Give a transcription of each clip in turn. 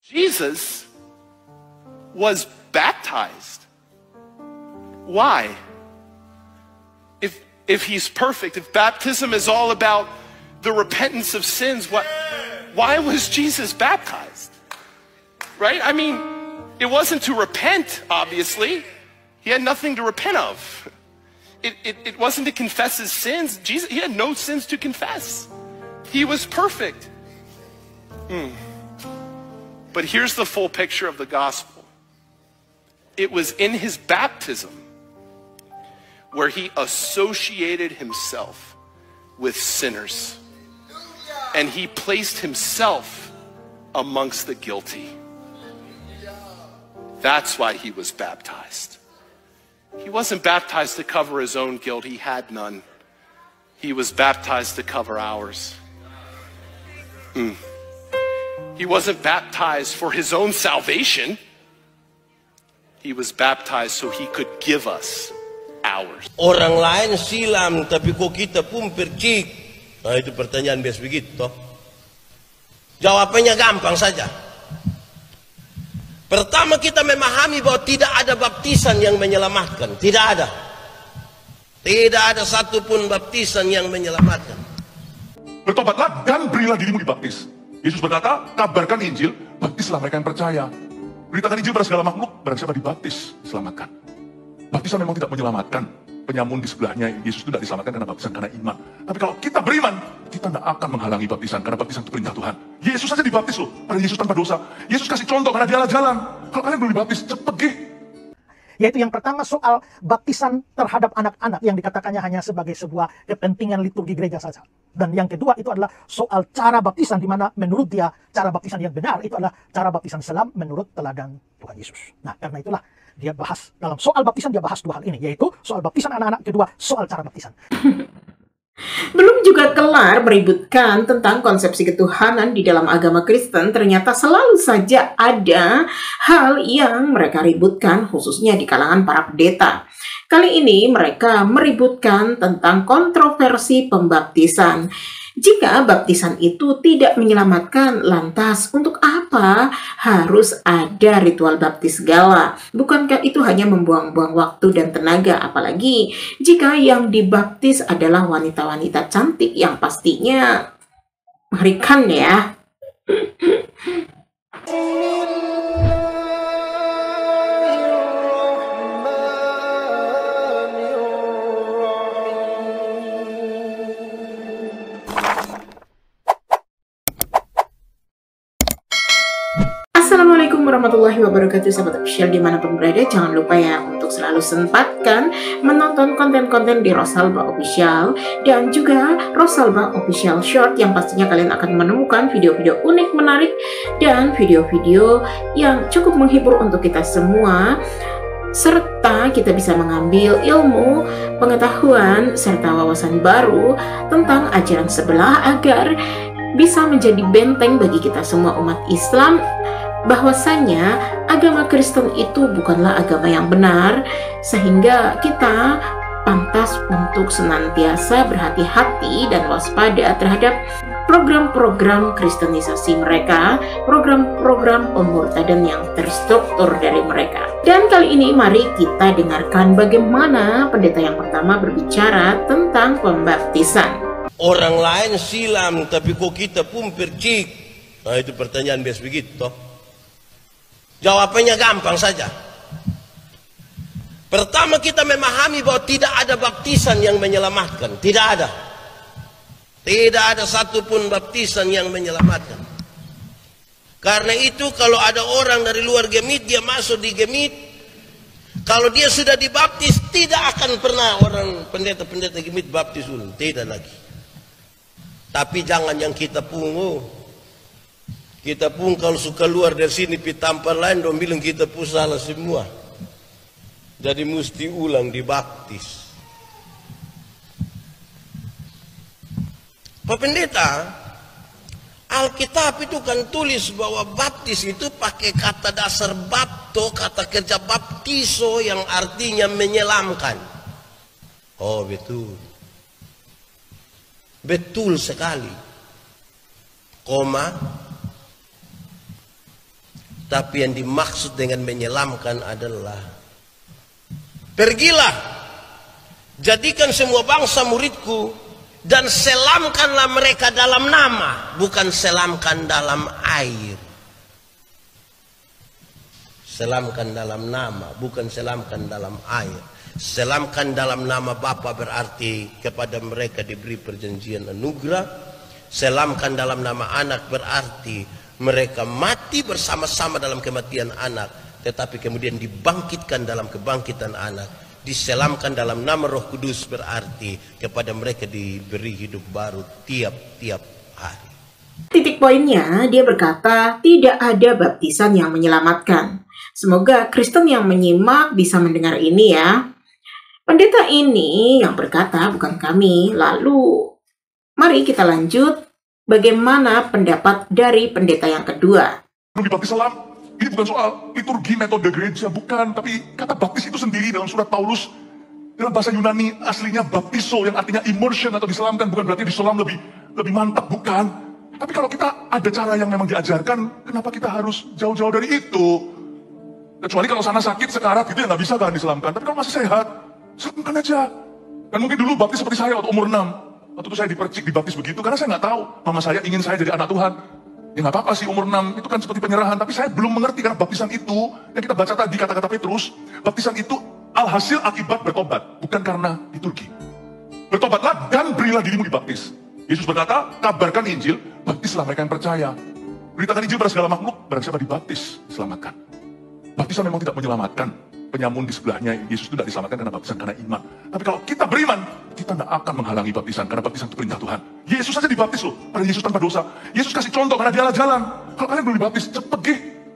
Jesus was baptized. Why? If he's perfect, if baptism is all about the repentance of sins, why was Jesus baptized? Right? I mean, it wasn't to repent, obviously. He had nothing to repent of. It wasn't to confess his sins. Jesus, he had no sins to confess. He was perfect. But here's the full picture of the gospel. It was in his baptism where he associated himself with sinners. And he placed himself amongst the guilty. That's why he was baptized. He wasn't baptized to cover his own guilt. He had none. He was baptized to cover ours. He wasn't baptized for his own salvation. He was baptized so he could give us ours. Orang lain silam, tapi kok kita pun percik? Nah, itu pertanyaan biasa begitu. Jawabannya gampang saja. Pertama, kita memahami bahwa tidak ada baptisan yang menyelamatkan. Tidak ada. Tidak ada satupun baptisan yang menyelamatkan. Bertobatlah dan berilah dirimu dibaptis. Yesus berkata, kabarkan Injil, baptislah mereka yang percaya. Beritakan Injil pada segala makhluk, barang siapa dibaptis, diselamatkan. Baptisan memang tidak menyelamatkan. Penyamun di sebelahnya, Yesus itu tidak diselamatkan karena baptisan, karena iman. Tapi kalau kita beriman, kita tidak akan menghalangi baptisan, karena baptisan itu perintah Tuhan. Yesus saja dibaptis loh, pada Yesus tanpa dosa. Yesus kasih contoh karena dialah jalan. Kalau kalian belum dibaptis, cepat pergi. Yaitu yang pertama soal baptisan terhadap anak-anak yang dikatakannya hanya sebagai sebuah kepentingan liturgi gereja saja. Dan yang kedua itu adalah soal cara baptisan, di mana menurut dia cara baptisan yang benar itu adalah cara baptisan selam menurut teladan Tuhan Yesus. Nah, karena itulah dia bahas dalam soal baptisan, dia bahas dua hal ini, yaitu soal baptisan anak-anak, kedua soal cara baptisan. Belum juga kelar meributkan tentang konsepsi ketuhanan di dalam agama Kristen, ternyata selalu saja ada hal yang mereka ributkan, khususnya di kalangan para pendeta. Kali ini mereka meributkan tentang kontroversi pembaptisan. Jika baptisan itu tidak menyelamatkan, lantas untuk apa harus ada ritual baptis segala? Bukankah itu hanya membuang-buang waktu dan tenaga? Apalagi jika yang dibaptis adalah wanita-wanita cantik yang pastinya mengerikan ya. Assalamualaikum warahmatullahi wabarakatuh, sahabat official dimanapun berada. Jangan lupa ya untuk selalu sempatkan menonton konten-konten di Rosalba Official dan juga Rosalba Official Short, yang pastinya kalian akan menemukan video-video unik, menarik, dan video-video yang cukup menghibur untuk kita semua, serta kita bisa mengambil ilmu, pengetahuan, serta wawasan baru tentang ajaran sebelah agar bisa menjadi benteng bagi kita semua umat Islam, bahwasanya agama Kristen itu bukanlah agama yang benar, sehingga kita pantas untuk senantiasa berhati-hati dan waspada terhadap program-program kristenisasi mereka, program-program pemurtadan yang terstruktur dari mereka. Dan kali ini mari kita dengarkan bagaimana pendeta yang pertama berbicara tentang pembaptisan. Orang lain silam, tapi kok kita pun percik? Nah, itu pertanyaan biasa begitu. Jawabannya gampang saja. Pertama, kita memahami bahwa tidak ada baptisan yang menyelamatkan. Tidak ada. Tidak ada satupun baptisan yang menyelamatkan. Karena itu kalau ada orang dari luar Gemit, dia masuk di Gemit, kalau dia sudah dibaptis, tidak akan pernah orang pendeta-pendeta Gemit baptis ulang. Tidak lagi. Tapi jangan yang kita pungu. Kita pun kalau suka luar dari sini pi tampar lain, dong bilang kita pun salah semua. Jadi mesti ulang dibaptis. Pak Pendeta, Alkitab itu kan tulis bahwa baptis itu pakai kata dasar bapto, kata kerja baptiso yang artinya menyelamkan. Oh betul. Betul sekali. Koma. Tapi yang dimaksud dengan menyelamkan adalah, pergilah, jadikan semua bangsa muridku, dan selamkanlah mereka dalam nama, bukan selamkan dalam air. Selamkan dalam nama, bukan selamkan dalam air. Selamkan dalam nama Bapa berarti kepada mereka diberi perjanjian anugerah. Selamkan dalam nama anak berarti mereka mati bersama-sama dalam kematian anak, tetapi kemudian dibangkitkan dalam kebangkitan anak. Diselamkan dalam nama Roh Kudus berarti kepada mereka diberi hidup baru tiap-tiap hari. Titik poinnya, dia berkata tidak ada baptisan yang menyelamatkan. Semoga Kristen yang menyimak bisa mendengar ini ya. Pendeta ini yang berkata, bukan kami. Lalu, mari kita lanjut. Bagaimana pendapat dari pendeta yang kedua? Dibaptis selam, ini bukan soal liturgi metode gereja, bukan. Tapi kata baptis itu sendiri dalam surat Paulus, dalam bahasa Yunani aslinya baptiso, yang artinya immersion atau diselamkan. Bukan berarti diselam lebih mantap, bukan. Tapi kalau kita ada cara yang memang diajarkan, kenapa kita harus jauh-jauh dari itu? Kecuali kalau sana sakit, sekarat gitu ya nggak bisa kan diselamkan. Tapi kalau masih sehat, selamkan aja. Dan mungkin dulu baptis seperti saya waktu umur 6. Waktu itu saya dipercik, dibaptis begitu, karena saya nggak tahu. Mama saya ingin saya jadi anak Tuhan. Ya nggak apa-apa sih umur 6, itu kan seperti penyerahan. Tapi saya belum mengerti karena baptisan itu, yang kita baca tadi kata-kata Petrus, baptisan itu alhasil akibat bertobat, bukan karena liturgi. Bertobatlah dan berilah dirimu dibaptis. Yesus berkata, kabarkan Injil, baptislah mereka yang percaya. Beritakan Injil pada segala makhluk, barang siapa dibaptis, diselamatkan. Baptisan memang tidak menyelamatkan. Penyamun di sebelahnya, Yesus itu tidak diselamatkan karena baptisan, karena iman. Tapi kalau kita beriman, kita tidak akan menghalangi baptisan, karena baptisan itu perintah Tuhan. Yesus saja dibaptis loh, pada Yesus tanpa dosa. Yesus kasih contoh, karena dialah jalan. Kalau kalian belum dibaptis, cepet pergi.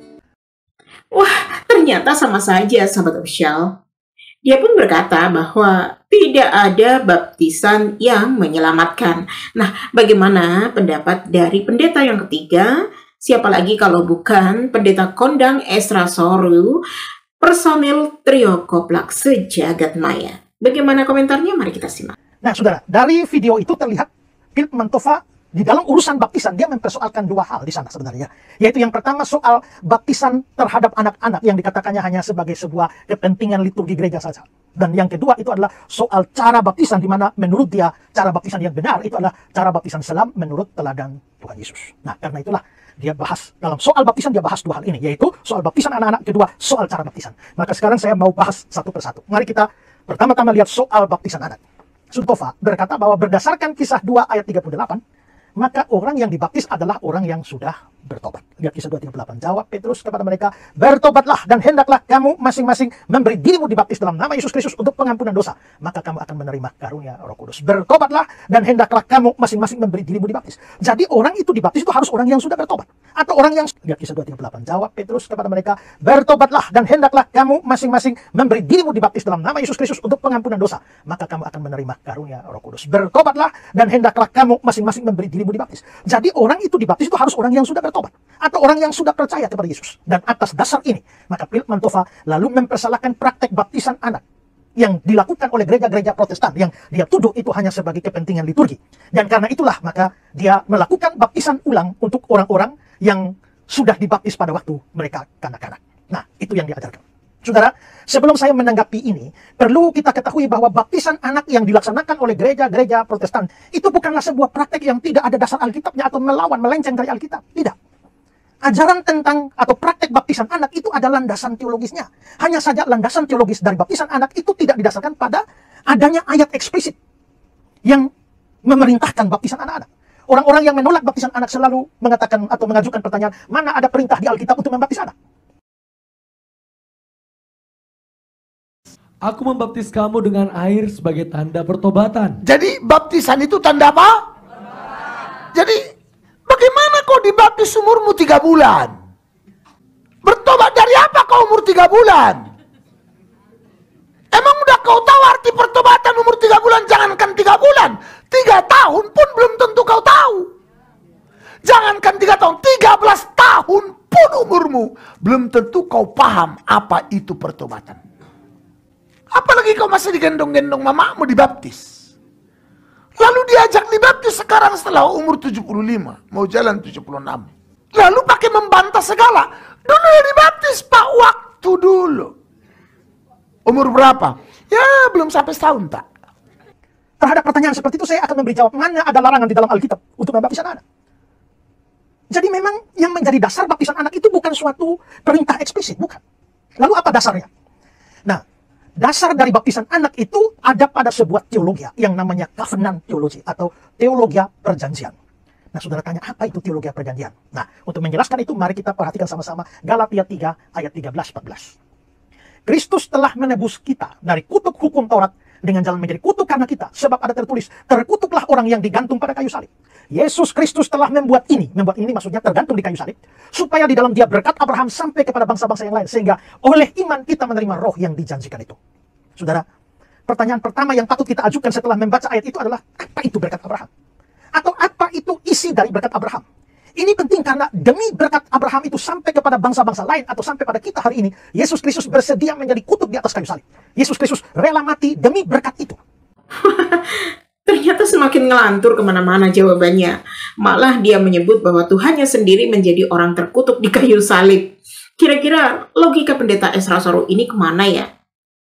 Wah, ternyata sama saja sahabat official. Dia pun berkata bahwa tidak ada baptisan yang menyelamatkan. Nah, bagaimana pendapat dari pendeta yang ketiga? Siapa lagi kalau bukan pendeta kondang Esra Soru, personil trio Koplak sejagat maya. Bagaimana komentarnya? Mari kita simak. Nah, saudara, dari video itu terlihat Philip Mantova di dalam urusan baptisan, dia mempersoalkan dua hal di sana sebenarnya. Yaitu yang pertama soal baptisan terhadap anak-anak yang dikatakannya hanya sebagai sebuah kepentingan liturgi gereja saja. Dan yang kedua itu adalah soal cara baptisan, di mana menurut dia cara baptisan yang benar itu adalah cara baptisan selam menurut teladan Tuhan Yesus. Nah, karena itulah dia bahas dalam soal baptisan, dia bahas dua hal ini, yaitu soal baptisan anak-anak, kedua soal cara baptisan. Maka sekarang saya mau bahas satu persatu. Mari kita pertama-tama lihat soal baptisan anak. Mantova berkata bahwa berdasarkan Kisah 2 ayat 38, maka orang yang dibaptis adalah orang yang sudah bertobat. Lihat Kisah 2:38. Jawab Petrus kepada mereka, bertobatlah dan hendaklah kamu masing-masing memberi dirimu dibaptis dalam nama Yesus Kristus untuk pengampunan dosa. Maka kamu akan menerima karunia Roh Kudus. Bertobatlah dan hendaklah kamu masing-masing memberi dirimu dibaptis. Jadi orang itu dibaptis itu harus orang yang sudah bertobat. Atau orang yang... Lihat Kisah 2:38. Jawab Petrus kepada mereka, bertobatlah dan hendaklah kamu masing-masing memberi dirimu dibaptis dalam nama Yesus Kristus untuk pengampunan dosa. Maka kamu akan menerima karunia Roh Kudus. Bertobatlah dan hendaklah kamu masing-masing memberi dirimu dibaptis. Jadi orang itu dibaptis itu harus orang yang sudah bertobat atau orang yang sudah percaya kepada Yesus. Dan atas dasar ini, maka Philip Mantova lalu mempersalahkan praktek baptisan anak yang dilakukan oleh gereja-gereja Protestan yang dia tuduh itu hanya sebagai kepentingan liturgi. Dan karena itulah maka dia melakukan baptisan ulang untuk orang-orang yang sudah dibaptis pada waktu mereka kanak-kanak. Nah, itu yang diajarkan. Saudara, sebelum saya menanggapi ini, perlu kita ketahui bahwa baptisan anak yang dilaksanakan oleh gereja-gereja Protestan itu bukanlah sebuah praktek yang tidak ada dasar Alkitabnya atau melenceng dari Alkitab. Tidak. Ajaran tentang atau praktek baptisan anak itu ada landasan teologisnya. Hanya saja landasan teologis dari baptisan anak itu tidak didasarkan pada adanya ayat eksplisit yang memerintahkan baptisan anak-anak. Orang-orang yang menolak baptisan anak selalu mengatakan atau mengajukan pertanyaan, mana ada perintah di Alkitab untuk membaptis anak? Aku membaptis kamu dengan air sebagai tanda pertobatan. Jadi baptisan itu tanda apa? Jadi bagaimana kau dibaptis umurmu 3 bulan? Bertobat dari apa kau umur 3 bulan? Emang udah kau tahu arti pertobatan umur 3 bulan? Jangankan 3 bulan, 3 tahun pun belum tentu kau tahu. Jangankan 3 tahun, 13 tahun pun umurmu belum tentu kau paham apa itu pertobatan. Apalagi kau masih digendong-gendong mamamu dibaptis. Lalu diajak dibaptis sekarang setelah umur 75, mau jalan 76. Lalu pakai membantah segala. Dulu dibaptis Pak, waktu dulu. Umur berapa? Ya belum sampai setahun Pak. Terhadap pertanyaan seperti itu saya akan memberi jawab. Mana ada larangan di dalam Alkitab untuk membaptis anak? Jadi memang yang menjadi dasar baptisan anak itu bukan suatu perintah eksplisit, bukan. Lalu apa dasarnya? Nah, dasar dari baptisan anak itu ada pada sebuah teologi yang namanya covenant theology atau teologia perjanjian. Nah, saudara tanya, apa itu teologia perjanjian? Nah, untuk menjelaskan itu, mari kita perhatikan sama-sama Galatia 3 ayat 13-14. Kristus telah menebus kita dari kutuk hukum Taurat dengan jalan menjadi kutuk karena kita. Sebab ada tertulis, terkutuklah orang yang digantung pada kayu salib. Yesus Kristus telah membuat ini maksudnya tergantung di kayu salib, supaya di dalam dia berkat Abraham sampai kepada bangsa-bangsa yang lain, sehingga oleh iman kita menerima roh yang dijanjikan itu. Saudara, pertanyaan pertama yang patut kita ajukan setelah membaca ayat itu adalah, apa itu berkat Abraham? Atau apa itu isi dari berkat Abraham? Ini penting karena demi berkat Abraham itu sampai kepada bangsa-bangsa lain atau sampai pada kita hari ini, Yesus Kristus bersedia menjadi kutuk di atas kayu salib. Yesus Kristus rela mati demi berkat itu. Ternyata semakin ngelantur kemana-mana jawabannya. Malah dia menyebut bahwa Tuhannya sendiri menjadi orang terkutuk di kayu salib. Kira-kira logika pendeta Ezra Soru ini kemana ya?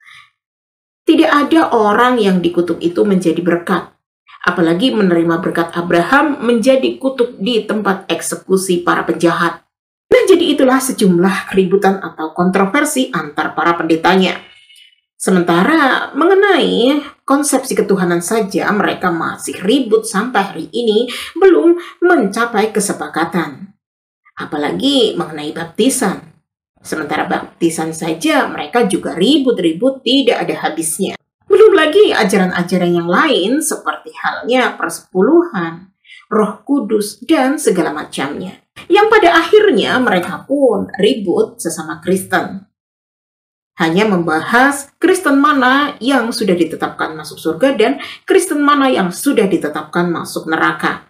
Tidak ada orang yang dikutuk itu menjadi berkat. Apalagi menerima berkat Abraham menjadi kutuk di tempat eksekusi para penjahat. Nah, jadi itulah sejumlah keributan atau kontroversi antar para pendetanya. Sementara mengenai konsepsi ketuhanan saja mereka masih ribut sampai hari ini belum mencapai kesepakatan. Apalagi mengenai baptisan. Sementara baptisan saja mereka juga ribut-ribut tidak ada habisnya. Belum lagi ajaran-ajaran yang lain seperti halnya persepuluhan, Roh Kudus, dan segala macamnya. Yang pada akhirnya mereka pun ribut sesama Kristen. Hanya membahas Kristen mana yang sudah ditetapkan masuk surga dan Kristen mana yang sudah ditetapkan masuk neraka.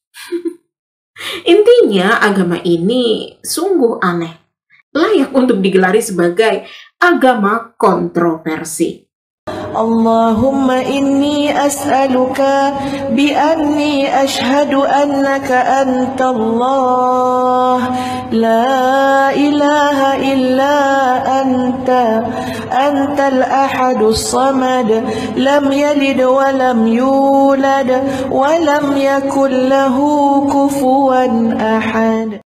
Intinya agama ini sungguh aneh. Layak untuk digelari sebagai agama kontroversi. Allahumma inni as'aluka bi'anni ashhadu annaka anta Allah la ilaha illa anta antal ahadus samad lam yalid wa lam yulad wa lam yakul lahu kufuwan ahad.